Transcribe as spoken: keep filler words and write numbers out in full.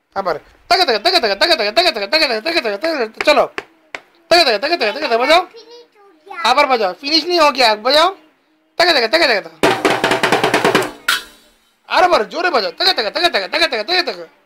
अबर तक तक तक तक तक तक तक तक तक तक तक तक चलो तक तक तक तक तक बजाओ। अबर बजाओ, फिनिश नहीं हो गया, बजाओ तक तक तक तक। अरे बर जोरे बजाओ तक तक तक तक तक तक तक।